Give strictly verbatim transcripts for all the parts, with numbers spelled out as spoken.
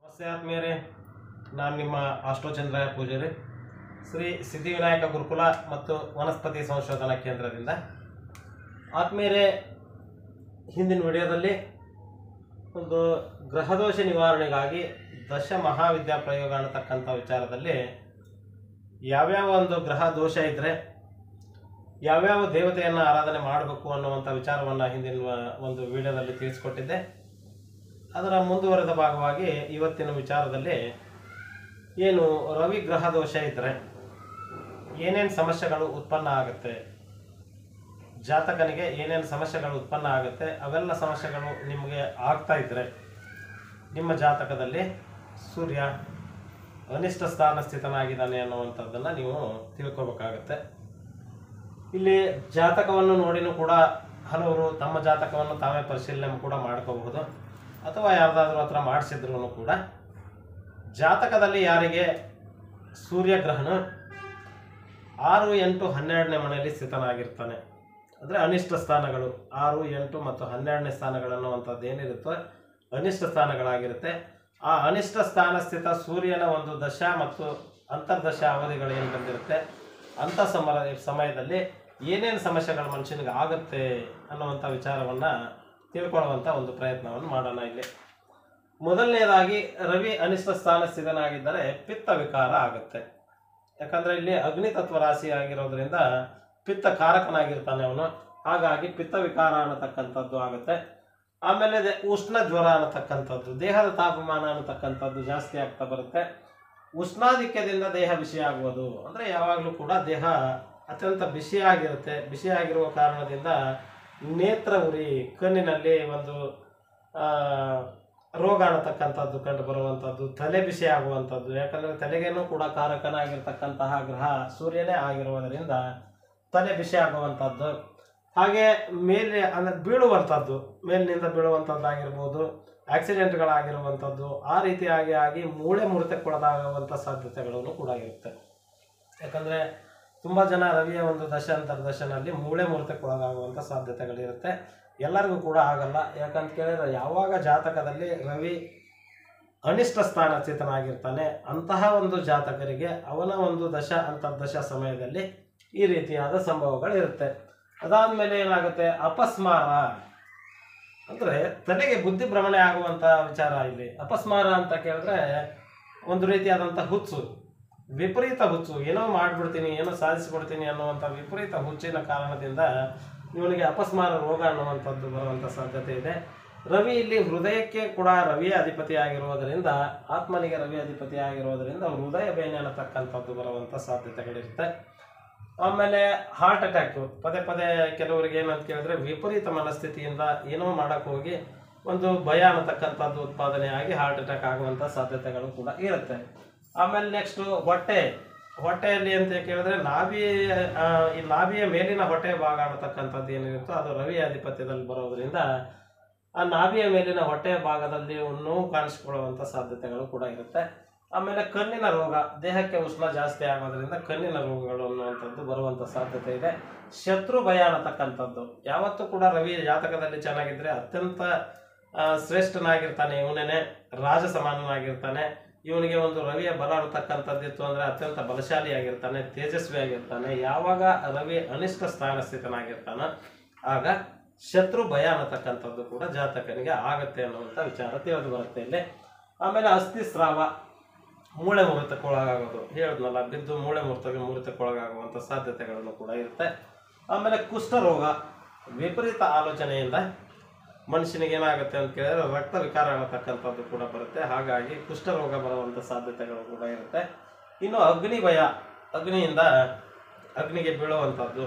ನಮಸ್ತೆ ಆತ್ಮೀಯರೇ, ನಾನು ನಿಮ್ಮ ಆಸ್ಟ್ರೋಚಂದ್ರಾಯ ಪೂಜಾರಿ, ಶ್ರೀ ಸಿದ್ಧಿವಿನಾಯಕ ಗುರುಕುಲ ಮತ್ತು ವನಸ್ಪತಿ ಸಂಶೋಧನಾ ಕೇಂದ್ರದಿಂದ. ಆತ್ಮೀಯರೇ, ಹಿಂದಿನ ವಿಡಿಯೋದಲ್ಲಿ ಒಂದು ಗ್ರಹದೋಷ ನಿವಾರಣೆಗಾಗಿ ದಶ ಮಹಾವಿದ್ಯಾ ಪ್ರಯೋಗ ಅನ್ನತಕ್ಕಂಥ ವಿಚಾರದಲ್ಲಿ ಯಾವ್ಯಾವ ಒಂದು ಗ್ರಹ ದೋಷ ಇದ್ದರೆ ಯಾವ್ಯಾವ ದೇವತೆಯನ್ನು ಆರಾಧನೆ ಮಾಡಬೇಕು ಅನ್ನುವಂಥ ವಿಚಾರವನ್ನು ಹಿಂದಿನ ಒಂದು ವಿಡಿಯೋದಲ್ಲಿ ತಿಳಿಸ್ಕೊಟ್ಟಿದ್ದೆ. ಅದರ ಮುಂದುವರೆದ ಭಾಗವಾಗಿ ಇವತ್ತಿನ ವಿಚಾರದಲ್ಲಿ ಏನು ರವಿ ಗ್ರಹ ದೋಷ ಇದ್ದರೆ ಏನೇನು ಸಮಸ್ಯೆಗಳು ಉತ್ಪನ್ನ ಆಗುತ್ತೆ, ಜಾತಕನಿಗೆ ಏನೇನು ಸಮಸ್ಯೆಗಳು ಉತ್ಪನ್ನ ಆಗುತ್ತೆ, ಅವೆಲ್ಲ ಸಮಸ್ಯೆಗಳು ನಿಮಗೆ ಆಗ್ತಾ ಇದ್ದರೆ ನಿಮ್ಮ ಜಾತಕದಲ್ಲಿ ಸೂರ್ಯ ಅನಿಷ್ಟ ಸ್ಥಾನ ಸ್ಥಿತನಾಗಿದ್ದಾನೆ ಅನ್ನುವಂಥದ್ದನ್ನು ನೀವು ತಿಳ್ಕೊಬೇಕಾಗತ್ತೆ. ಇಲ್ಲಿ ಜಾತಕವನ್ನು ನೋಡಿನೂ ಕೂಡ ಹಲವರು ತಮ್ಮ ಜಾತಕವನ್ನು ತಾವೇ ಪರಿಶೀಲನೆ ಕೂಡ ಮಾಡ್ಕೋಬಹುದು, ಅಥವಾ ಯಾರ್ದಾದ್ರೂ ಹತ್ರ ಮಾಡಿಸಿದ್ರು ಕೂಡ ಜಾತಕದಲ್ಲಿ ಯಾರಿಗೆ ಸೂರ್ಯಗ್ರಹಣ ಆರು ಎಂಟು ಹನ್ನೆರಡನೇ ಮನೆಯಲ್ಲಿ ಸ್ಥಿತನಾಗಿರ್ತಾನೆ, ಅಂದರೆ ಅನಿಷ್ಟ ಸ್ಥಾನಗಳು ಆರು ಎಂಟು ಮತ್ತು ಹನ್ನೆರಡನೇ ಸ್ಥಾನಗಳನ್ನುವಂಥದ್ದು ಏನಿರುತ್ತೋ ಅನಿಷ್ಟ ಸ್ಥಾನಗಳಾಗಿರುತ್ತೆ. ಆ ಅನಿಷ್ಟ ಸ್ಥಾನ ಸ್ಥಿತ ಸೂರ್ಯನ ಒಂದು ದಶ ಮತ್ತು ಅಂತರ್ದಶ ಅವಧಿಗಳು ಏನು ಬಂದಿರುತ್ತೆ ಅಂಥ ಸಮ ಸಮಯದಲ್ಲಿ ಏನೇನು ಸಮಸ್ಯೆಗಳು ಮನುಷ್ಯನಿಗೆ ಆಗುತ್ತೆ ಅನ್ನುವಂಥ ವಿಚಾರವನ್ನು ತಿಳ್ಕೊಳ್ಳುವಂಥ ಒಂದು ಪ್ರಯತ್ನವನ್ನು ಮಾಡೋಣ. ಇಲ್ಲಿ ಮೊದಲನೇದಾಗಿ ರವಿ ಅನಿಷ್ಟ ಸ್ಥಾನ ಸ್ಥಿತನಾಗಿದ್ದರೆ ಪಿತ್ತ ವಿಕಾರ ಆಗುತ್ತೆ. ಯಾಕಂದರೆ ಇಲ್ಲಿ ಅಗ್ನಿ ತತ್ವ ರಾಶಿ ಆಗಿರೋದ್ರಿಂದ ಪಿತ್ತ ಕಾರಕನಾಗಿರ್ತಾನೆ ಅವನು, ಹಾಗಾಗಿ ಪಿತ್ತ ವಿಕಾರ ಅನ್ನತಕ್ಕಂಥದ್ದು ಆಗುತ್ತೆ. ಆಮೇಲೆ ಉಷ್ಣ ಜ್ವರ ಅನ್ನತಕ್ಕಂಥದ್ದು, ದೇಹದ ತಾಪಮಾನ ಅನ್ನತಕ್ಕಂಥದ್ದು ಜಾಸ್ತಿ ಆಗ್ತಾ ಬರುತ್ತೆ. ಉಷ್ಣಾಧಿಕ್ಯದಿಂದ ದೇಹ ಬಿಸಿ ಆಗುವುದು, ಅಂದರೆ ಯಾವಾಗಲೂ ಕೂಡ ದೇಹ ಅತ್ಯಂತ ಬಿಸಿಯಾಗಿರುತ್ತೆ. ಬಿಸಿಯಾಗಿರುವ ಕಾರಣದಿಂದ ನೇತ್ರ ಉರಿ, ಕಣ್ಣಿನಲ್ಲಿ ಒಂದು ರೋಗ ಅನ್ನತಕ್ಕಂಥದ್ದು ಕಂಡು ಬರುವಂಥದ್ದು, ತಲೆ ಬಿಸಿ ಆಗುವಂಥದ್ದು. ಯಾಕಂದರೆ ತಲೆಗೇನೂ ಕೂಡ ಕಾರಕನಾಗಿರ್ತಕ್ಕಂತಹ ಗ್ರಹ ಸೂರ್ಯನೇ ಆಗಿರುವುದರಿಂದ ತಲೆ ಬಿಸಿ ಆಗುವಂಥದ್ದು. ಹಾಗೆ ಮೇಲೆ ಅಂದರೆ ಬೀಳುವಂಥದ್ದು, ಮೇಲಿನಿಂದ ಬೀಳುವಂಥದ್ದಾಗಿರ್ಬೋದು, ಆಕ್ಸಿಡೆಂಟ್ಗಳಾಗಿರುವಂಥದ್ದು, ಆ ರೀತಿಯಾಗಿ ಆಗಿ ಮೂಳೆ ಮುರಿತಕ್ಕೊಳಗಾಗುವಂಥ ಸಾಧ್ಯತೆಗಳನ್ನು ಕೂಡ ಇರುತ್ತೆ. ಯಾಕಂದರೆ ತುಂಬ ಜನ ರವಿಯ ಒಂದು ದಶ ಅಂತರ್ದಶನಲ್ಲಿ ಮೂಳೆ ಮುರಿತಕ್ಕೊಳಗಾಗುವಂಥ ಸಾಧ್ಯತೆಗಳಿರುತ್ತೆ. ಎಲ್ಲರಿಗೂ ಕೂಡ ಆಗಲ್ಲ. ಯಾಕಂತ ಕೇಳಿದ್ರೆ ಯಾವಾಗ ಜಾತಕದಲ್ಲಿ ರವಿ ಅನಿಷ್ಟ ಸ್ಥಾನ ಸ್ಥಿತನಾಗಿರ್ತಾನೆ ಅಂತಹ ಒಂದು ಜಾತಕರಿಗೆ ಅವನ ಒಂದು ದಶ ಅಂತರ್ದಶ ಸಮಯದಲ್ಲಿ ಈ ರೀತಿಯಾದ ಸಂಭವಗಳಿರುತ್ತೆ. ಅದಾದಮೇಲೆ ಏನಾಗುತ್ತೆ, ಅಪಸ್ಮಾರ ಅಂದರೆ ತಲೆಗೆ ಬುದ್ಧಿ ಭ್ರಮಣೆ ಆಗುವಂಥ ವಿಚಾರ. ಇಲ್ಲಿ ಅಪಸ್ಮಾರ ಅಂತ ಕೇಳಿದ್ರೆ ಒಂದು ರೀತಿಯಾದಂಥ ಹುಚ್ಚು, ವಿಪರೀತ ಹುಚ್ಚು, ಏನೋ ಮಾಡಿಬಿಡ್ತೀನಿ, ಏನೋ ಸಾಧಿಸಿಬಿಡ್ತೀನಿ ಅನ್ನುವಂಥ ವಿಪರೀತ ಹುಚ್ಚಿನ ಕಾರಣದಿಂದ ಇವನಿಗೆ ಅಪಸ್ಮಾರ ರೋಗ ಅನ್ನುವಂಥದ್ದು ಬರುವಂಥ ಸಾಧ್ಯತೆ ಇದೆ. ರವಿ ಇಲ್ಲಿ ಹೃದಯಕ್ಕೆ ಕೂಡ ರವಿಯ ಅಧಿಪತಿ ಆಗಿರುವುದರಿಂದ, ಆತ್ಮನಿಗೆ ರವಿ ಅಧಿಪತಿ ಆಗಿರುವುದರಿಂದ ಹೃದಯ ಬೇನೆ ಅನ್ನತಕ್ಕಂಥದ್ದು ಬರುವಂಥ ಸಾಧ್ಯತೆಗಳಿರುತ್ತೆ. ಆಮೇಲೆ ಹಾರ್ಟ್ ಅಟ್ಯಾಕು, ಪದೇ ಪದೇ ಕೆಲವರಿಗೆ ಏನಂತ ಕೇಳಿದ್ರೆ ವಿಪರೀತ ಮನಸ್ಥಿತಿಯಿಂದ ಏನೋ ಮಾಡೋಕ್ಕೆ ಹೋಗಿ ಒಂದು ಭಯ ಅನ್ನತಕ್ಕಂಥದ್ದು ಉತ್ಪಾದನೆ ಆಗಿ ಹಾರ್ಟ್ ಅಟ್ಯಾಕ್ ಆಗುವಂಥ ಸಾಧ್ಯತೆಗಳು ಕೂಡ ಇರುತ್ತೆ. ಆಮೇಲೆ ನೆಕ್ಸ್ಟು ಹೊಟ್ಟೆ, ಹೊಟ್ಟೆಯಲ್ಲಿ ಅಂತ ಕೇಳಿದ್ರೆ ನಾಭಿ, ಈ ನಾಭಿಯ ಮೇಲಿನ ಹೊಟ್ಟೆ ಭಾಗ ಅನ್ನತಕ್ಕಂಥದ್ದು ಏನಿರುತ್ತೋ ಅದು ರವಿಯ ಅಧಿಪತ್ಯದಲ್ಲಿ ಬರೋದ್ರಿಂದ ಆ ನಾಭಿಯ ಮೇಲಿನ ಹೊಟ್ಟೆಯ ಭಾಗದಲ್ಲಿ ನೋವು ಕಾಣಿಸ್ಕೊಳ್ಳುವಂಥ ಸಾಧ್ಯತೆಗಳು ಕೂಡ ಇರುತ್ತೆ. ಆಮೇಲೆ ಕಣ್ಣಿನ ರೋಗ, ದೇಹಕ್ಕೆ ಉಷ್ಣ ಜಾಸ್ತಿ ಆಗೋದ್ರಿಂದ ಕಣ್ಣಿನ ರೋಗಗಳು ಅನ್ನುವಂಥದ್ದು ಬರುವಂಥ ಸಾಧ್ಯತೆ ಇದೆ. ಶತ್ರು ಭಯ ಅನ್ನತಕ್ಕಂಥದ್ದು, ಯಾವತ್ತೂ ಕೂಡ ರವಿ ಜಾತಕದಲ್ಲಿ ಚೆನ್ನಾಗಿದ್ದರೆ ಅತ್ಯಂತ ಶ್ರೇಷ್ಠನಾಗಿರ್ತಾನೆ, ಇವನೇನೆ ರಾಜ ಸಮಾನನಾಗಿರ್ತಾನೆ. ಇವನಿಗೆ ಒಂದು ರವಿಯ ಬಲ ಅನ್ನತಕ್ಕಂಥದ್ದಿತ್ತು ಅಂದರೆ ಅತ್ಯಂತ ಬಲಶಾಲಿಯಾಗಿರ್ತಾನೆ, ತೇಜಸ್ವಿಯಾಗಿರ್ತಾನೆ. ಯಾವಾಗ ರವಿ ಅನಿಷ್ಟ ಸ್ಥಾನ ಸ್ಥಿತನಾಗಿರ್ತಾನೆ ಆಗ ಶತ್ರು ಭಯ ಅನ್ನತಕ್ಕಂಥದ್ದು ಕೂಡ ಜಾತಕನಿಗೆ ಆಗತ್ತೆ ಅನ್ನುವಂಥ ವಿಚಾರ ತಿಳಿದು ಬರುತ್ತೆ ಇಲ್ಲಿ. ಆಮೇಲೆ ಅಸ್ಥಿಸ್ರಾವ, ಮೂಳೆ ಮುರಿತಕ್ಕೊಳಗಾಗೋದು, ಹೇಳಿದ್ನಲ್ಲ, ಬಿದ್ದು ಮೂಳೆ ಮುರಿತ ಮುರಿತಕ್ಕೊಳಗಾಗುವಂಥ ಸಾಧ್ಯತೆಗಳನ್ನು ಕೂಡ ಇರುತ್ತೆ. ಆಮೇಲೆ ಕುಷ್ಠರೋಗ, ವಿಪರೀತ ಆಲೋಚನೆಯಿಂದ ಮನುಷ್ಯನಿಗೆ ಏನಾಗುತ್ತೆ ಅಂತ ಕೇಳಿದ್ರೆ ರಕ್ತ ವಿಕಾರ ಅನ್ನತಕ್ಕಂಥದ್ದು ಕೂಡ ಬರುತ್ತೆ. ಹಾಗಾಗಿ ಕುಷ್ಠರೋಗ ಬರುವಂಥ ಸಾಧ್ಯತೆಗಳು ಕೂಡ ಇರುತ್ತೆ. ಇನ್ನು ಅಗ್ನಿ ಭಯ, ಅಗ್ನಿಯಿಂದ ಅಗ್ನಿಗೆ ಬೀಳುವಂಥದ್ದು,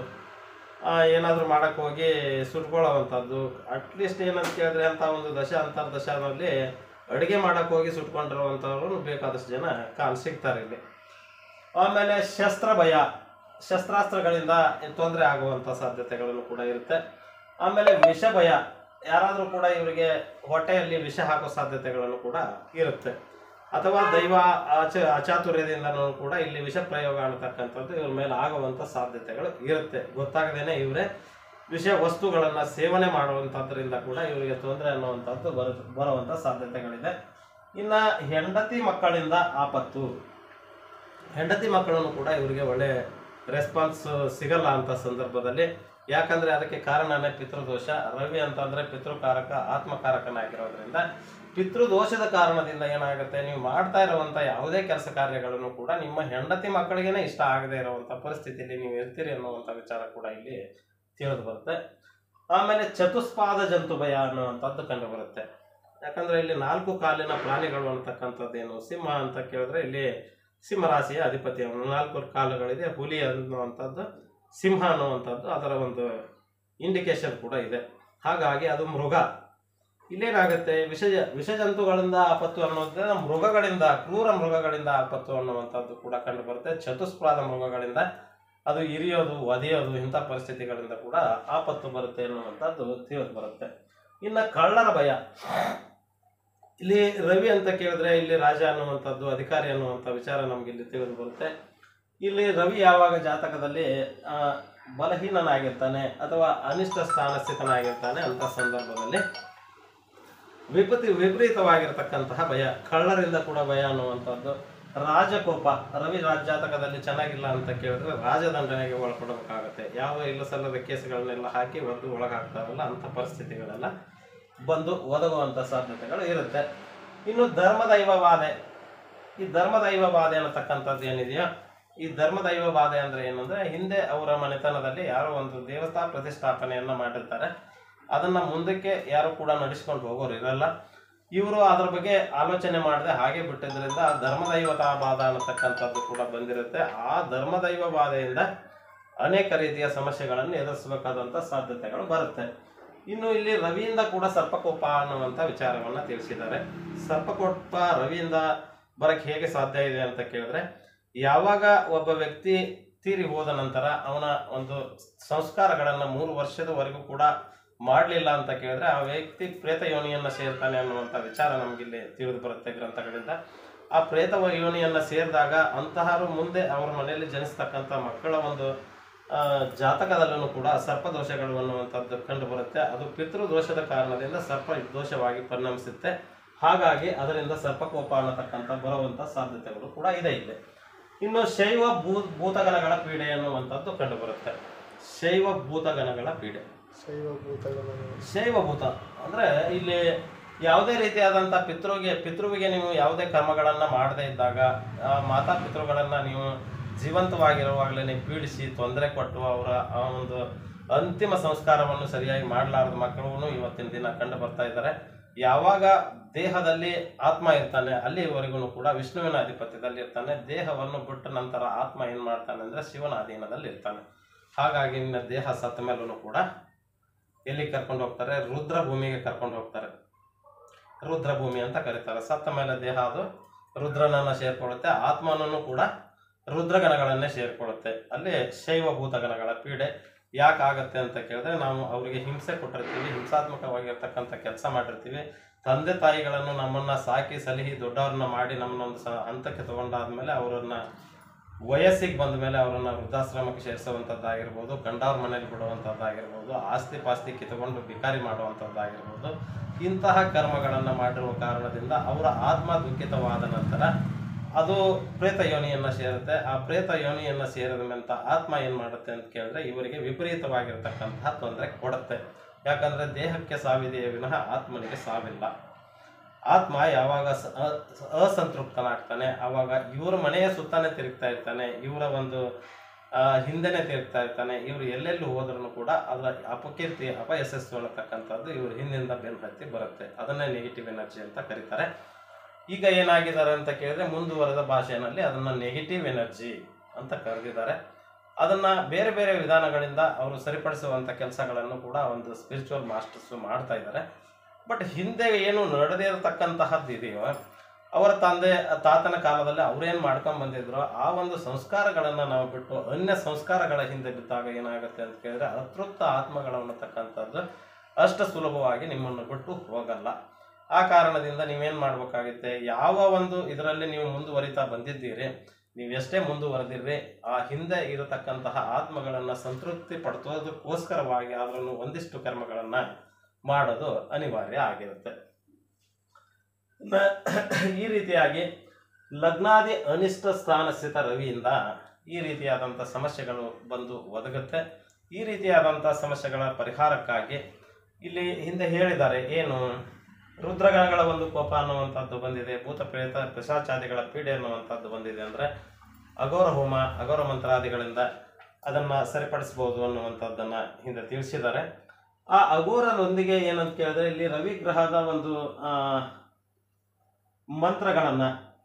ಏನಾದರೂ ಮಾಡೋಕ್ಕೆ ಹೋಗಿ ಸುಟ್ಕೊಳ್ಳೋವಂಥದ್ದು. ಅಟ್ಲೀಸ್ಟ್ ಏನಂತ ಕೇಳಿದ್ರೆ ಅಂಥ ಒಂದು ದಶ ಅಂತರ್ದಶನಲ್ಲಿ ಅಡುಗೆ ಮಾಡೋಕ್ಕೆ ಹೋಗಿ ಸುಟ್ಕೊಂಡಿರುವಂಥವ್ರು ಬೇಕಾದಷ್ಟು ಜನ ಕಾಣ್ ಸಿಗ್ತಾರೆ ಇಲ್ಲಿ. ಆಮೇಲೆ ಶಸ್ತ್ರ ಭಯ, ಶಸ್ತ್ರಾಸ್ತ್ರಗಳಿಂದ ತೊಂದರೆ ಆಗುವಂಥ ಸಾಧ್ಯತೆಗಳನ್ನು ಕೂಡ ಇರುತ್ತೆ. ಆಮೇಲೆ ವಿಷ ಭಯ, ಯಾರಾದರೂ ಕೂಡ ಇವರಿಗೆ ಹೊಟ್ಟೆಯಲ್ಲಿ ವಿಷ ಹಾಕೋ ಸಾಧ್ಯತೆಗಳನ್ನು ಕೂಡ ಇರುತ್ತೆ. ಅಥವಾ ದೈವ ಅಚ ಅಚಾತುರ್ಯದಿಂದನೂ ಕೂಡ ಇಲ್ಲಿ ವಿಷ ಪ್ರಯೋಗ ಅನ್ನತಕ್ಕಂಥದ್ದು ಇವ್ರ ಮೇಲೆ ಆಗುವಂಥ ಸಾಧ್ಯತೆಗಳು ಇರುತ್ತೆ. ಗೊತ್ತಾಗದೇನೆ ಇವರೇ ವಿಷ ವಸ್ತುಗಳನ್ನು ಸೇವನೆ ಮಾಡುವಂಥದ್ರಿಂದ ಕೂಡ ಇವರಿಗೆ ತೊಂದರೆ ಅನ್ನುವಂಥದ್ದು ಬರು ಬರುವಂಥ ಸಾಧ್ಯತೆಗಳಿದೆ. ಇನ್ನು ಹೆಂಡತಿ ಮಕ್ಕಳಿಂದ ಆಪತ್ತು. ಹೆಂಡತಿ ಮಕ್ಕಳನ್ನು ಕೂಡ ಇವರಿಗೆ ಒಳ್ಳೆ ರೆಸ್ಪಾನ್ಸ್ ಸಿಗಲ್ಲ ಅಂತ ಸಂದರ್ಭದಲ್ಲಿ. ಯಾಕಂದರೆ ಅದಕ್ಕೆ ಕಾರಣನೇ ಪಿತೃದೋಷ. ರವಿ ಅಂತಂದರೆ ಪಿತೃಕಾರಕ, ಆತ್ಮಕಾರಕನಾಗಿರೋದ್ರಿಂದ ಪಿತೃದೋಷದ ಕಾರಣದಿಂದ ಏನಾಗುತ್ತೆ, ನೀವು ಮಾಡ್ತಾ ಇರುವಂಥ ಯಾವುದೇ ಕೆಲಸ ಕಾರ್ಯಗಳನ್ನು ಕೂಡ ನಿಮ್ಮ ಹೆಂಡತಿ ಮಕ್ಕಳಿಗೇನೆ ಇಷ್ಟ ಆಗದೆ ಇರುವಂಥ ಪರಿಸ್ಥಿತಿಯಲ್ಲಿ ನೀವು ಇರ್ತೀರಿ ಅನ್ನುವಂಥ ವಿಚಾರ ಕೂಡ ಇಲ್ಲಿ ತಿಳಿದು ಬರುತ್ತೆ. ಆಮೇಲೆ ಚತುಷ್ಪಾದ ಜಂತು ಭಯ ಅನ್ನುವಂಥದ್ದು ಕಂಡು ಬರುತ್ತೆ. ಯಾಕಂದರೆ ಇಲ್ಲಿ ನಾಲ್ಕು ಕಾಲಿನ ಪ್ರಾಣಿಗಳು ಅಂತಕ್ಕಂಥದ್ದೇನು, ಸಿಂಹ ಅಂತ ಕೇಳಿದ್ರೆ ಇಲ್ಲಿ ಸಿಂಹರಾಶಿಯ ಅಧಿಪತಿ ಅವನು. ನಾಲ್ಕು ಕಾಲುಗಳಿದೆ. ಹುಲಿ ಅನ್ನುವಂಥದ್ದು, ಸಿಂಹ ಅನ್ನುವಂಥದ್ದು ಅದರ ಒಂದು ಇಂಡಿಕೇಶನ್ ಕೂಡ ಇದೆ. ಹಾಗಾಗಿ ಅದು ಮೃಗ. ಇಲ್ಲೇನಾಗುತ್ತೆ, ವಿಷ ವಿಷಜಂತುಗಳಿಂದ ಆಪತ್ತು ಅನ್ನೋದು ಮೃಗಗಳಿಂದ, ಕ್ರೂರ ಮೃಗಗಳಿಂದ ಆಪತ್ತು ಅನ್ನುವಂಥದ್ದು ಕೂಡ ಕಂಡು ಬರುತ್ತೆ. ಚತುಷ್ಪಾದ ಮೃಗಗಳಿಂದ ಅದು ಇರಿಯೋದು, ಒದೆಯೋದು, ಇಂಥ ಪರಿಸ್ಥಿತಿಗಳಿಂದ ಕೂಡ ಆಪತ್ತು ಬರುತ್ತೆ ಅನ್ನುವಂಥದ್ದು ತಿಳಿದು ಬರುತ್ತೆ. ಇನ್ನು ಕಳ್ಳರ ಭಯ. ಇಲ್ಲಿ ರವಿ ಅಂತ ಕೇಳಿದ್ರೆ ಇಲ್ಲಿ ರಾಜ ಅನ್ನುವಂಥದ್ದು, ಅಧಿಕಾರಿ ಅನ್ನುವಂಥ ವಿಚಾರ ನಮ್ಗೆ ಇಲ್ಲಿ ತಿಳಿದು ಬರುತ್ತೆ. ಇಲ್ಲಿ ರವಿ ಯಾವಾಗ ಜಾತಕದಲ್ಲಿ ಬಲಹೀನನಾಗಿರ್ತಾನೆ ಅಥವಾ ಅನಿಷ್ಟ ಸ್ಥಾನಸ್ಥಿತನಾಗಿರ್ತಾನೆ ಅಂತ ಸಂದರ್ಭದಲ್ಲಿ ವಿಪತಿ ವಿಪರೀತವಾಗಿರ್ತಕ್ಕಂತಹ ಭಯ, ಕಳ್ಳರಿಂದ ಕೂಡ ಭಯ ಅನ್ನುವಂಥದ್ದು. ರಾಜಕೋಪ. ರವಿ ರಾಜ ಜಾತಕದಲ್ಲಿ ಚೆನ್ನಾಗಿಲ್ಲ ಅಂತ ಕೇಳಿದ್ರೆ ರಾಜದಂಡನೆಗೆ ಒಳಪಡಬೇಕಾಗತ್ತೆ. ಯಾವ ಇಲ್ಲ ಸಲ್ಲದ ಕೇಸುಗಳನ್ನೆಲ್ಲ ಹಾಕಿ ಒದ್ದು ಒಳಗಾಗ್ತಾರಲ್ಲ ಅಂಥ ಪರಿಸ್ಥಿತಿಗಳೆಲ್ಲ ಬಂದು ಒದಗುವಂಥ ಸಾಧ್ಯತೆಗಳು ಇರುತ್ತೆ. ಇನ್ನು ಧರ್ಮದೈವ ಬಾಧೆ. ಈ ಧರ್ಮದೈವ ಬಾಧೆ ಅನ್ನತಕ್ಕಂಥದ್ದು ಏನಿದೆಯೋ, ಈ ಧರ್ಮದೈವ ಬಾಧೆ ಅಂದರೆ ಏನಂದರೆ, ಹಿಂದೆ ಅವರ ಮನೆತನದಲ್ಲಿ ಯಾರೋ ಒಂದು ದೇವತಾ ಪ್ರತಿಷ್ಠಾಪನೆಯನ್ನು ಮಾಡಿರ್ತಾರೆ, ಅದನ್ನು ಮುಂದಕ್ಕೆ ಯಾರು ಕೂಡ ನಡೆಸ್ಕೊಂಡು ಹೋಗೋರು ಇರಲ್ಲ. ಇವರು ಅದರ ಬಗ್ಗೆ ಆಲೋಚನೆ ಮಾಡದೆ ಹಾಗೆ ಬಿಟ್ಟಿದ್ದರಿಂದ ಧರ್ಮದೈವತಾ ಬಾಧ ಅನ್ನತಕ್ಕಂಥದ್ದು ಕೂಡ ಬಂದಿರುತ್ತೆ. ಆ ಧರ್ಮದೈವ ಬಾಧೆಯಿಂದ ಅನೇಕ ರೀತಿಯ ಸಮಸ್ಯೆಗಳನ್ನು ಎದುರಿಸಬೇಕಾದಂಥ ಸಾಧ್ಯತೆಗಳು ಬರುತ್ತೆ. ಇನ್ನು ಇಲ್ಲಿ ರವಿಯಿಂದ ಕೂಡ ಸರ್ಪಕೋಪ ಅನ್ನುವಂಥ ವಿಚಾರವನ್ನು ತಿಳಿಸಿದ್ದಾರೆ. ಸರ್ಪಕೋಪ ರವಿಯಿಂದ ಬರಕ್ಕೆ ಹೇಗೆ ಸಾಧ್ಯ ಇದೆ ಅಂತ ಕೇಳಿದ್ರೆ, ಯಾವಾಗ ಒಬ್ಬ ವ್ಯಕ್ತಿ ತೀರಿ ಹೋದ ನಂತರ ಅವನ ಒಂದು ಸಂಸ್ಕಾರಗಳನ್ನು ಮೂರು ವರ್ಷದವರೆಗೂ ಕೂಡ ಮಾಡಲಿಲ್ಲ ಅಂತ ಕೇಳಿದ್ರೆ ಆ ವ್ಯಕ್ತಿ ಪ್ರೇತ ಯೋನಿಯನ್ನು ಸೇರ್ತಾನೆ ಅನ್ನುವಂಥ ವಿಚಾರ ನಮಗಿಲ್ಲಿ ತಿಳಿದು ಬರುತ್ತೆ ಗ್ರಂಥಗಳಿಂದ. ಆ ಪ್ರೇತ ಯೋನಿಯನ್ನು ಸೇರಿದಾಗ ಅಂತಹರು ಮುಂದೆ ಅವರ ಮನೆಯಲ್ಲಿ ಜನಿಸ್ತಕ್ಕಂಥ ಮಕ್ಕಳ ಒಂದು ಜಾತಕದಲ್ಲೂ ಕೂಡ ಸರ್ಪದೋಷಗಳು ಅನ್ನುವಂಥದ್ದು ಕಂಡು ಬರುತ್ತೆ. ಅದು ಪಿತೃದೋಷದ ಕಾರಣದಿಂದ ಸರ್ಪ ದೋಷವಾಗಿ ಪರಿಣಮಿಸುತ್ತೆ. ಹಾಗಾಗಿ ಅದರಿಂದ ಸರ್ಪಕೋಪ ಅನ್ನತಕ್ಕಂಥ ಬರುವಂಥ ಸಾಧ್ಯತೆಗಳು ಕೂಡ ಇದೆ ಇಲ್ಲಿ. ಇನ್ನು ಶೈವ ಭೂ ಭೂತಗಣಗಳ ಪೀಡೆ ಅನ್ನುವಂಥದ್ದು ಕಂಡು ಬರುತ್ತೆ. ಶೈವ ಭೂತಗಣಗಳ ಪೀಡೆ. ಶೈವ ಭೂತಗಣ ಶೈವಭೂತ ಅಂದರೆ ಇಲ್ಲಿ ಯಾವುದೇ ರೀತಿಯಾದಂಥ ಪಿತೃಗೆ ಪಿತೃವಿಗೆ ನೀವು ಯಾವುದೇ ಕರ್ಮಗಳನ್ನು ಮಾಡದೇ ಇದ್ದಾಗ, ಆ ಮಾತಾ ಪಿತೃಗಳನ್ನು ನೀವು ಜೀವಂತವಾಗಿರುವಾಗಲೇ ಪೀಡಿಸಿ ತೊಂದರೆ ಕೊಟ್ಟು ಅವರ ಆ ಒಂದು ಅಂತಿಮ ಸಂಸ್ಕಾರವನ್ನು ಸರಿಯಾಗಿ ಮಾಡಲಾರದ ಮಕ್ಕಳು ಇವತ್ತಿನ ದಿನ ಕಂಡು ಬರ್ತಾ ಇದ್ದಾರೆ. ಯಾವಾಗ ದೇಹದಲ್ಲಿ ಆತ್ಮ ಇರ್ತಾನೆ ಅಲ್ಲಿವರೆಗೂ ಕೂಡ ವಿಷ್ಣುವಿನ ಅಧಿಪತ್ಯದಲ್ಲಿ ಇರ್ತಾನೆ. ದೇಹವನ್ನು ಬಿಟ್ಟ ನಂತರ ಆತ್ಮ ಏನು ಮಾಡ್ತಾನೆ ಅಂದರೆ ಶಿವನ ಅಧೀನದಲ್ಲಿ ಇರ್ತಾನೆ. ಹಾಗಾಗಿ ನಿನ್ನ ದೇಹ ಸತ್ತ ಮೇಲೂ ಕೂಡ ಎಲ್ಲಿ ಕರ್ಕೊಂಡು ಹೋಗ್ತಾರೆ, ರುದ್ರ ಭೂಮಿಗೆ ಕರ್ಕೊಂಡು ಹೋಗ್ತಾರೆ. ರುದ್ರ ಭೂಮಿ ಅಂತ ಕರೀತಾರೆ. ಸತ್ತ ಮೇಲೆ ದೇಹ ಅದು ರುದ್ರನನ್ನು ಸೇರ್ಕೊಳ್ಳುತ್ತೆ, ಆತ್ಮನನ್ನು ಕೂಡ ರುದ್ರಗಣಗಳನ್ನೇ ಸೇರ್ಕೊಳ್ಳುತ್ತೆ. ಅಲ್ಲಿ ಶೈವ ಭೂತಗಣಗಳ ಪೀಡೆ ಯಾಕಾಗತ್ತೆ ಅಂತ ಕೇಳಿದ್ರೆ, ನಾವು ಅವರಿಗೆ ಹಿಂಸೆ ಕೊಟ್ಟಿರ್ತೀವಿ, ಹಿಂಸಾತ್ಮಕವಾಗಿರ್ತಕ್ಕಂಥ ಕೆಲಸ ಮಾಡಿರ್ತೀವಿ. ತಂದೆ ತಾಯಿಗಳನ್ನು ನಮ್ಮನ್ನು ಸಾಕಿ ಸಲಹಿ ದೊಡ್ಡವ್ರನ್ನ ಮಾಡಿ ನಮ್ಮನ್ನೊಂದು ಸ ಹಂತಕ್ಕೆ ತಗೊಂಡಾದ್ಮೇಲೆ ಅವರನ್ನು ವಯಸ್ಸಿಗೆ ಬಂದ ಮೇಲೆ ಅವರನ್ನು ವೃದ್ಧಾಶ್ರಮಕ್ಕೆ ಸೇರಿಸುವಂಥದ್ದಾಗಿರ್ಬೋದು, ಗಂಡವ್ರ ಮನೇಲಿ ಬಿಡುವಂಥದ್ದಾಗಿರ್ಬೋದು, ಆಸ್ತಿ ಪಾಸ್ತಿ ಕಿತ್ತುಕೊಂಡು ಬಿಕಾರಿ ಮಾಡುವಂಥದ್ದಾಗಿರ್ಬೋದು, ಇಂತಹ ಕರ್ಮಗಳನ್ನು ಮಾಡಿರುವ ಕಾರಣದಿಂದ ಅವರ ಆತ್ಮ ದುಃಖಿತವಾದ ನಂತರ ಅದು ಪ್ರೇತ ಯೋನಿಯನ್ನು ಸೇರುತ್ತೆ. ಆ ಪ್ರೇತ ಯೋನಿಯನ್ನು ಸೇರಿದ ಮೇಲೆ ಆತ್ಮ ಏನು ಮಾಡುತ್ತೆ ಅಂತ ಕೇಳಿದ್ರೆ ಇವರಿಗೆ ವಿಪರೀತವಾಗಿರ್ತಕ್ಕಂತಹ ತೊಂದರೆ ಕೊಡುತ್ತೆ. ಯಾಕಂದರೆ ದೇಹಕ್ಕೆ ಸಾವಿದೆಯೇ ವಿನಃ ಆತ್ಮನಿಗೆ ಸಾವಿಲ್ಲ. ಆತ್ಮ ಯಾವಾಗ ಅಸಂತೃಪ್ತನಾಗ್ತಾನೆ ಆವಾಗ ಇವರ ಮನೆಯ ಸುತ್ತಾನೆ ತಿರುಗ್ತಾ ಇರ್ತಾನೆ, ಇವರ ಒಂದು ಹಿಂದೆನೇ ತಿರುಗ್ತಾ ಇರ್ತಾನೆ. ಇವರು ಎಲ್ಲೆಲ್ಲೂ ಹೋದ್ರೂ ಕೂಡ ಅದರ ಅಪಕೀರ್ತಿ ಅಪಯಶಸ್ಸು ಅನ್ನತಕ್ಕಂಥದ್ದು ಇವರು ಹಿಂದಿಂದ ಬೆನ್ನು ಹತ್ತಿ ಬರುತ್ತೆ. ಅದನ್ನೇ ನೆಗೆಟಿವ್ ಎನರ್ಜಿ ಅಂತ ಕರೀತಾರೆ. ಈಗ ಏನಾಗಿದ್ದಾರೆ ಅಂತ ಕೇಳಿದ್ರೆ ಮುಂದುವರೆದ ಭಾಷೆಯಲ್ಲಿ ಅದನ್ನು ನೆಗೆಟಿವ್ ಎನರ್ಜಿ ಅಂತ ಕರೆದಿದ್ದಾರೆ. ಅದನ್ನು ಬೇರೆ ಬೇರೆ ವಿಧಾನಗಳಿಂದ ಅವರು ಸರಿಪಡಿಸುವಂಥ ಕೆಲಸಗಳನ್ನು ಕೂಡ ಒಂದು ಸ್ಪಿರಿಚುವಲ್ ಮಾಸ್ಟರ್ಸು ಮಾಡ್ತಾ ಇದ್ದಾರೆ. ಬಟ್ ಹಿಂದೆ ಏನು ನಡೆದಿರತಕ್ಕಂತಹದ್ದು ಇದೆಯೋ, ಅವರ ತಂದೆ ತಾತನ ಕಾಲದಲ್ಲಿ ಅವ್ರೇನು ಮಾಡ್ಕೊಂಡು ಬಂದಿದ್ರು ಆ ಒಂದು ಸಂಸ್ಕಾರಗಳನ್ನು ನಾವು ಬಿಟ್ಟು ಅನ್ಯ ಸಂಸ್ಕಾರಗಳ ಹಿಂದೆ ಬಿದ್ದಾಗ ಏನಾಗುತ್ತೆ ಅಂತ ಕೇಳಿದ್ರೆ ಅತೃಪ್ತ ಆತ್ಮಗಳು ಅನ್ನತಕ್ಕಂಥದ್ದು ಅಷ್ಟು ಸುಲಭವಾಗಿ ನಿಮ್ಮನ್ನು ಬಿಟ್ಟು ಹೋಗಲ್ಲ. ಆ ಕಾರಣದಿಂದ ನೀವೇನು ಮಾಡಬೇಕಾಗುತ್ತೆ, ಯಾವ ಒಂದು ಇದರಲ್ಲಿ ನೀವು ಮುಂದುವರಿತಾ ಬಂದಿದ್ದೀರಿ, ನೀವು ಎಷ್ಟೇ ಮುಂದುವರೆದಿರ್ರಿ ಆ ಹಿಂದೆ ಇರತಕ್ಕಂತಹ ಆತ್ಮಗಳನ್ನು ಸಂತೃಪ್ತಿ ಪಡಿಸೋದಕ್ಕೋಸ್ಕರವಾಗಿ ಅದನ್ನು ಒಂದಿಷ್ಟು ಕರ್ಮಗಳನ್ನು ಮಾಡೋದು ಅನಿವಾರ್ಯ ಆಗಿರುತ್ತೆ. ನ- ಈ ರೀತಿಯಾಗಿ ಲಗ್ನಾದಿ ಅನಿಷ್ಟ ಸ್ಥಾನ ಸ್ಥಿತ ರವಿಯಿಂದ ಈ ರೀತಿಯಾದಂಥ ಸಮಸ್ಯೆಗಳು ಬಂದು ಒದಗುತ್ತೆ. ಈ ರೀತಿಯಾದಂಥ ಸಮಸ್ಯೆಗಳ ಪರಿಹಾರಕ್ಕಾಗಿ ಇಲ್ಲಿ ಹಿಂದೆ ಹೇಳಿದ್ದಾರೆ, ಏನು ರುದ್ರಗಣಗಳ ಒಂದು ಕೋಪ ಅನ್ನುವಂಥದ್ದು ಬಂದಿದೆ, ಭೂತ ಪ್ರೇತ ಪಿಶಾಚಾದಿಗಳ ಪೀಡೆ ಅನ್ನುವಂಥದ್ದು ಬಂದಿದೆ, ಅಂದರೆ ಅಘೋರ ಹೋಮ ಅಘೋರ ಮಂತ್ರಾದಿಗಳಿಂದ ಅದನ್ನು ಸರಿಪಡಿಸ್ಬೋದು ಅನ್ನುವಂಥದ್ದನ್ನು ಹಿಂದೆ ತಿಳಿಸಿದ್ದಾರೆ. ಆ ಅಘೋರದೊಂದಿಗೆ ಏನಂತ ಕೇಳಿದ್ರೆ ಇಲ್ಲಿ ರವಿ ಗ್ರಹದ ಒಂದು ಮಂತ್ರಗಳನ್ನು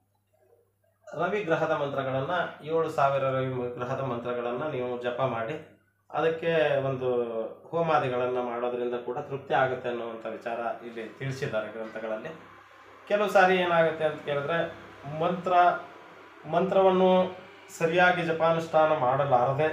ರವಿ ಗ್ರಹದ ಮಂತ್ರಗಳನ್ನು ಏಳು ಸಾವಿರ ರವಿ ಗ್ರಹದ ಮಂತ್ರಗಳನ್ನು ನೀವು ಜಪ ಮಾಡಿ ಅದಕ್ಕೆ ಒಂದು ಹೋಮಾದಿಗಳನ್ನು ಮಾಡೋದ್ರಿಂದ ಕೂಡ ತೃಪ್ತಿ ಆಗುತ್ತೆ ಅನ್ನುವಂಥ ವಿಚಾರ ಇಲ್ಲಿ ತಿಳಿಸಿದ್ದಾರೆ ಗ್ರಂಥಗಳಲ್ಲಿ. ಕೆಲವು ಸಾರಿ ಏನಾಗುತ್ತೆ ಅಂತ ಕೇಳಿದ್ರೆ ಮಂತ್ರ ಮಂತ್ರವನ್ನು ಸರಿಯಾಗಿ ಜಪಾನುಷ್ಠಾನ ಮಾಡಲಾರದೆ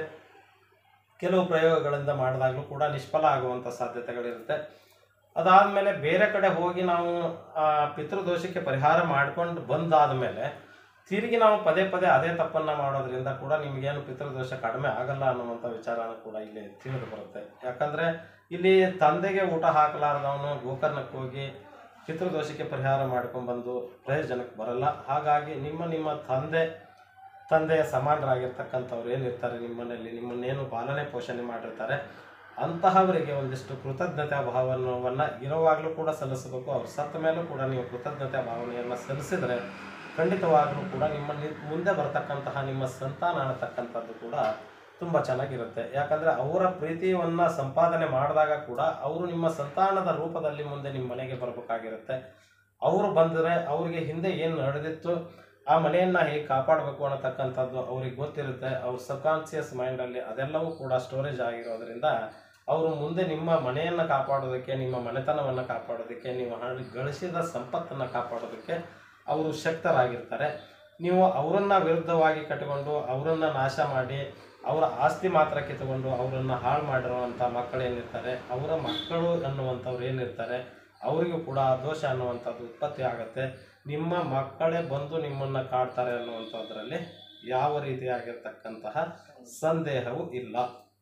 ಕೆಲವು ಪ್ರಯೋಗಗಳಿಂದ ಮಾಡಿದಾಗಲೂ ಕೂಡ ನಿಷ್ಫಲ ಆಗುವಂಥ ಸಾಧ್ಯತೆಗಳಿರುತ್ತೆ. ಅದಾದಮೇಲೆ ಬೇರೆ ಕಡೆ ಹೋಗಿ ನಾವು ಆ ಪಿತೃದೋಷಕ್ಕೆ ಪರಿಹಾರ ಮಾಡ್ಕೊಂಡು ಬಂದಾದ ಮೇಲೆ ತಿರುಗಿ ನಾವು ಪದೇ ಪದೇ ಅದೇ ತಪ್ಪನ್ನು ಮಾಡೋದ್ರಿಂದ ಕೂಡ ನಿಮಗೇನು ಪಿತೃದೋಷ ಕಡಿಮೆ ಆಗಲ್ಲ ಅನ್ನುವಂಥ ವಿಚಾರನೂ ಕೂಡ ಇಲ್ಲಿ ತಿಳಿದು ಬರುತ್ತೆ. ಯಾಕಂದರೆ ಇಲ್ಲಿ ತಂದೆಗೆ ಊಟ ಹಾಕಲಾರ್ದವನು ಗೋಕರ್ಣಕ್ಕೆ ಹೋಗಿ ಪಿತೃದೋಷಕ್ಕೆ ಪರಿಹಾರ ಮಾಡ್ಕೊಂಡ್ಬಂದು ಪ್ರಯೋಜನಕ್ಕೆ ಬರಲ್ಲ. ಹಾಗಾಗಿ ನಿಮ್ಮ ನಿಮ್ಮ ತಂದೆ ತಂದೆಯ ಸಮಾನರಾಗಿರ್ತಕ್ಕಂಥವ್ರು ಏನಿರ್ತಾರೆ ನಿಮ್ಮನೇಲಿ, ನಿಮ್ಮನ್ನೇನು ಪಾಲನೆ ಪೋಷಣೆ ಮಾಡಿರ್ತಾರೆ ಅಂತಹವರಿಗೆ ಒಂದಿಷ್ಟು ಕೃತಜ್ಞತಾ ಭಾವನವನ್ನು ಇರುವಾಗಲೂ ಕೂಡ ಸಲ್ಲಿಸಬೇಕು. ಅವ್ರು ಸತ್ತ ಮೇಲೂ ಕೂಡ ನೀವು ಕೃತಜ್ಞತಾ ಭಾವನೆಯನ್ನು ಸಲ್ಲಿಸಿದರೆ ಖಂಡಿತವಾಗಲೂ ಕೂಡ ನಿಮ್ಮ ಮುಂದೆ ಬರತಕ್ಕಂತಹ ನಿಮ್ಮ ಸಂತಾನ ಅನ್ನತಕ್ಕಂಥದ್ದು ಕೂಡ ತುಂಬ ಚೆನ್ನಾಗಿರುತ್ತೆ. ಯಾಕಂದರೆ ಅವರ ಪ್ರೀತಿಯನ್ನು ಸಂಪಾದನೆ ಮಾಡಿದಾಗ ಕೂಡ ಅವರು ನಿಮ್ಮ ಸಂತಾನದ ರೂಪದಲ್ಲಿ ಮುಂದೆ ನಿಮ್ಮ ಮನೆಗೆ ಬರಬೇಕಾಗಿರುತ್ತೆ. ಅವರು ಬಂದರೆ ಅವರಿಗೆ ಹಿಂದೆ ಏನು ನಡೆದಿತ್ತು, ಆ ಮನೆಯನ್ನು ಹೇಗೆ ಕಾಪಾಡಬೇಕು ಅನ್ನತಕ್ಕಂಥದ್ದು ಅವ್ರಿಗೆ ಗೊತ್ತಿರುತ್ತೆ. ಅವ್ರ ಸಬ್ಕಾನ್ಷಿಯಸ್ ಮೈಂಡಲ್ಲಿ ಅದೆಲ್ಲವೂ ಕೂಡ ಸ್ಟೋರೇಜ್ ಆಗಿರೋದ್ರಿಂದ ಅವರು ಮುಂದೆ ನಿಮ್ಮ ಮನೆಯನ್ನು ಕಾಪಾಡೋದಕ್ಕೆ, ನಿಮ್ಮ ಮನೆತನವನ್ನು ಕಾಪಾಡೋದಕ್ಕೆ, ನೀವು ಹಣ ಗಳಿಸಿದ ಸಂಪತ್ತನ್ನು ಕಾಪಾಡೋದಕ್ಕೆ ಅವರು ಶಕ್ತರಾಗಿರ್ತಾರೆ. ನೀವು ಅವರನ್ನು ವಿರುದ್ಧವಾಗಿ ಕಟ್ಟಿಕೊಂಡು ಅವರನ್ನು ನಾಶ ಮಾಡಿ ಅವರ ಆಸ್ತಿ ಮಾತ್ರ ಕಿತ್ತುಕೊಂಡು ಅವರನ್ನು ಹಾಳು ಮಾಡಿರುವಂಥ ಮಕ್ಕಳೇನಿರ್ತಾರೆ, ಅವರ ಮಕ್ಕಳು ಅನ್ನುವಂಥವ್ರು ಏನಿರ್ತಾರೆ ಅವರಿಗೂ ಕೂಡ ದೋಷ ಅನ್ನುವಂಥದ್ದು ಉತ್ಪತ್ತಿ ಆಗುತ್ತೆ. ನಿಮ್ಮ ಮಕ್ಕಳೇ ಬಂದು ನಿಮ್ಮನ್ನು ಕಾಡ್ತಾರೆ ಅನ್ನುವಂಥದ್ರಲ್ಲಿ ಯಾವ ರೀತಿಯಾಗಿರ್ತಕ್ಕಂತಹ ಸಂದೇಹವೂ ಇಲ್ಲ.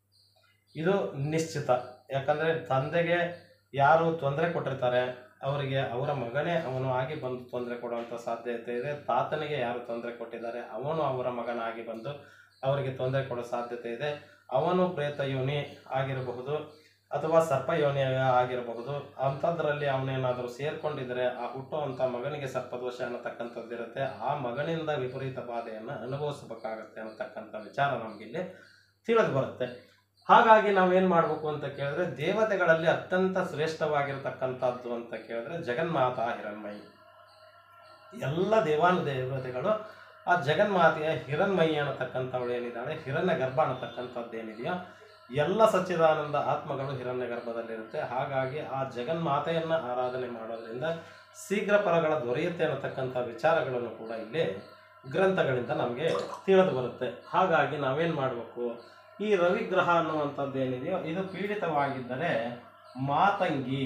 ಇದು ನಿಶ್ಚಿತ. ಯಾಕಂದರೆ ತಂದೆಗೆ ಯಾರು ತೊಂದರೆ ಕೊಟ್ಟಿರ್ತಾರೆ ಅವರಿಗೆ ಅವರ ಮಗನೇ ಅವನು ಆಗಿ ಬಂದು ತೊಂದರೆ ಕೊಡುವಂಥ ಸಾಧ್ಯತೆ ಇದೆ. ತಾತನಿಗೆ ಯಾರು ತೊಂದರೆ ಕೊಟ್ಟಿದ್ದಾರೆ ಅವನು ಅವರ ಮಗನಾಗಿ ಬಂದು ಅವರಿಗೆ ತೊಂದರೆ ಕೊಡೋ ಸಾಧ್ಯತೆ ಇದೆ. ಅವನು ಪ್ರೇತ ಯೋನಿ ಆಗಿರಬಹುದು ಅಥವಾ ಸರ್ಪ ಯೋನಿ ಆಗಿರಬಹುದು. ಅಂಥದ್ರಲ್ಲಿ ಅವನೇನಾದರೂ ಸೇರ್ಕೊಂಡಿದ್ರೆ ಆ ಹುಟ್ಟುವಂಥ ಮಗನಿಗೆ ಸರ್ಪದೋಷ ಅನ್ನತಕ್ಕಂಥದ್ದಿರುತ್ತೆ. ಆ ಮಗನಿಂದ ವಿಪರೀತ ಬಾಧೆಯನ್ನು ಅನುಭವಿಸಬೇಕಾಗತ್ತೆ ಅನ್ನತಕ್ಕಂಥ ವಿಚಾರ ನಮಗಿಲ್ಲಿ ತಿಳಿದು ಬರುತ್ತೆ. ಹಾಗಾಗಿ ನಾವೇನು ಮಾಡಬೇಕು ಅಂತ ಕೇಳಿದ್ರೆ ದೇವತೆಗಳಲ್ಲಿ ಅತ್ಯಂತ ಶ್ರೇಷ್ಠವಾಗಿರ್ತಕ್ಕಂಥದ್ದು ಅಂತ ಕೇಳಿದ್ರೆ ಜಗನ್ಮಾತಾ ಹಿರಣ್ಮಯಿ. ಎಲ್ಲ ದೇವಾನು ದೇವತೆಗಳು ಆ ಜಗನ್ಮಾತೆಯ ಹಿರಣ್ಮಯಿ ಅನ್ನತಕ್ಕಂಥವಳು ಏನಿದ್ದಾಳೆ, ಹಿರಣ್ಯ ಗರ್ಭ ಅನ್ನತಕ್ಕಂಥದ್ದು ಏನಿದೆಯೋ ಎಲ್ಲ ಸಚ್ಚಿದಾನಂದ ಆತ್ಮಗಳು ಹಿರಣ್ಯ ಗರ್ಭದಲ್ಲಿರುತ್ತೆ. ಹಾಗಾಗಿ ಆ ಜಗನ್ಮಾತೆಯನ್ನು ಆರಾಧನೆ ಮಾಡೋದ್ರಿಂದ ಶೀಘ್ರ ಫಲಗಳ ದೊರೆಯುತ್ತೆ ಅನ್ನತಕ್ಕಂಥ ವಿಚಾರಗಳನ್ನು ಕೂಡ ಇಲ್ಲಿ ಗ್ರಂಥಗಳಿಂದ ನಮಗೆ ತಿಳಿದು ಬರುತ್ತೆ. ಹಾಗಾಗಿ ನಾವೇನು ಮಾಡಬೇಕು, ಈ ರವಿಗ್ರಹ ಅನ್ನುವಂಥದ್ದು ಏನಿದೆಯೋ ಇದು ಪೀಡಿತವಾಗಿದ್ದರೆ ಮಾತಂಗಿ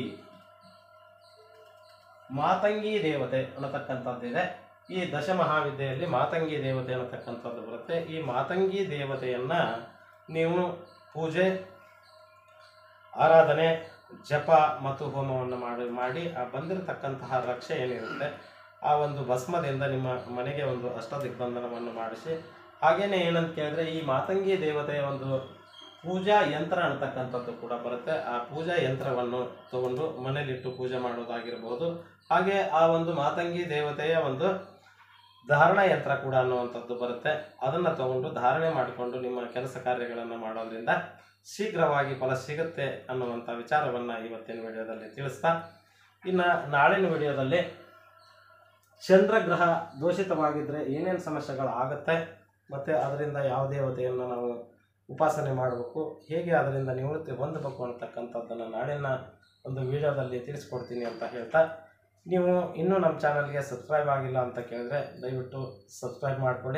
ಮಾತಂಗಿ ದೇವತೆ ಅನ್ನತಕ್ಕಂಥದ್ದಿದೆ. ಈ ದಶಮಹಾವಿದ್ಯೆಯಲ್ಲಿ ಮಾತಂಗಿ ದೇವತೆ ಅನ್ನತಕ್ಕಂಥದ್ದು ಬರುತ್ತೆ. ಈ ಮಾತಂಗಿ ದೇವತೆಯನ್ನು ನೀವು ಪೂಜೆ, ಆರಾಧನೆ, ಜಪ ಮತ್ತು ಹೋಮವನ್ನು ಮಾಡಿ ಮಾಡಿ ಆ ಬಂದಿರತಕ್ಕಂತಹ ರಕ್ಷೆ ಏನಿರುತ್ತೆ ಆ ಒಂದು ಭಸ್ಮದಿಂದ ನಿಮ್ಮ ಮನೆಗೆ ಒಂದು ಅಷ್ಟದಿಗ್ಬಂಧನವನ್ನು ಮಾಡಿಸಿ, ಹಾಗೇನೆ ಏನಂತ ಕೇಳಿದ್ರೆ ಈ ಮಾತಂಗಿ ದೇವತೆಯ ಒಂದು ಪೂಜಾ ಯಂತ್ರ ಅನ್ನತಕ್ಕಂಥದ್ದು ಕೂಡ ಬರುತ್ತೆ. ಆ ಪೂಜಾ ಯಂತ್ರವನ್ನು ತಗೊಂಡು ಮನೇಲಿಟ್ಟು ಪೂಜೆ ಮಾಡೋದಾಗಿರ್ಬೋದು. ಹಾಗೆ ಆ ಒಂದು ಮಾತಂಗಿ ದೇವತೆಯ ಒಂದು ಧಾರಣ ಯಂತ್ರ ಕೂಡ ಅನ್ನುವಂಥದ್ದು ಬರುತ್ತೆ. ಅದನ್ನು ತಗೊಂಡು ಧಾರಣೆ ಮಾಡಿಕೊಂಡು ನಿಮ್ಮ ಕೆಲಸ ಕಾರ್ಯಗಳನ್ನು ಮಾಡೋದ್ರಿಂದ ಶೀಘ್ರವಾಗಿ ಫಲ ಸಿಗುತ್ತೆ ಅನ್ನುವಂಥ ವಿಚಾರವನ್ನು ಇವತ್ತಿನ ವಿಡಿಯೋದಲ್ಲಿ ತಿಳಿಸ್ತಾ, ಇನ್ನು ನಾಳಿನ ವಿಡಿಯೋದಲ್ಲಿ ಚಂದ್ರಗ್ರಹ ದೋಷಿತವಾಗಿದ್ದರೆ ಏನೇನು ಸಮಸ್ಯೆಗಳು ಆಗುತ್ತೆ ಮತ್ತು ಅದರಿಂದ ಯಾವ ದೇವತೆಯನ್ನು ನಾವು ಉಪಾಸನೆ ಮಾಡಬೇಕು, ಹೇಗೆ ಅದರಿಂದ ನಿವೃತ್ತಿ ಹೊಂದಬೇಕು ಅನ್ನತಕ್ಕಂಥದ್ದನ್ನು ನಾಳಿನ ಒಂದು ವಿಡಿಯೋದಲ್ಲಿ ತಿಳಿಸ್ಕೊಡ್ತೀನಿ ಅಂತ ಹೇಳ್ತಾ, ನೀವು ಇನ್ನೂ ನಮ್ಮ ಚಾನಲ್ಗೆ ಸಬ್ಸ್ಕ್ರೈಬ್ ಆಗಿಲ್ಲ ಅಂತ ಕೇಳಿದ್ರೆ ದಯವಿಟ್ಟು ಸಬ್ಸ್ಕ್ರೈಬ್ ಮಾಡಿಕೊಳ್ಳಿ.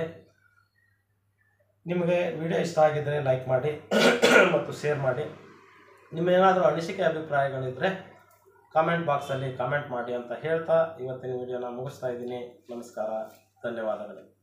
ನಿಮಗೆ ವಿಡಿಯೋ ಇಷ್ಟ ಆಗಿದ್ದರೆ ಲೈಕ್ ಮಾಡಿ ಮತ್ತು ಶೇರ್ ಮಾಡಿ. ನಿಮ್ಮೇನಾದರೂ ಅನಿಸಿಕೆ ಅಭಿಪ್ರಾಯಗಳಿದ್ದರೆ ಕಾಮೆಂಟ್ ಬಾಕ್ಸಲ್ಲಿ ಕಾಮೆಂಟ್ ಮಾಡಿ ಅಂತ ಹೇಳ್ತಾ ಇವತ್ತಿನ ವಿಡಿಯೋನ ಮುಗಿಸ್ತಾ ಇದ್ದೀನಿ. ನಮಸ್ಕಾರ, ಧನ್ಯವಾದಗಳು.